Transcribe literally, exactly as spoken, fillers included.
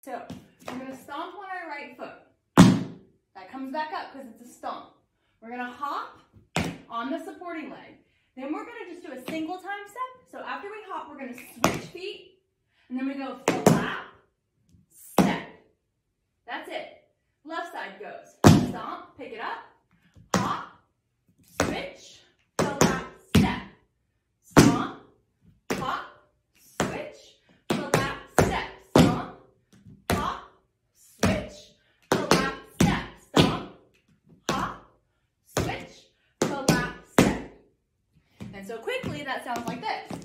So we're gonna stomp on our right foot. That comes back up because it's a stomp. We're gonna hop on the supporting leg. Then we're gonna just do a single time step. So after we hop, we're gonna switch feet, and then we go flap, step. That's it. Left side goes stomp, pick it up, hop, switch, flap, step. Stomp, hop, switch, flap, step. Stomp, hop, switch, flap, step. Stomp, hop, switch, flap, step. And so quickly, that sounds like this.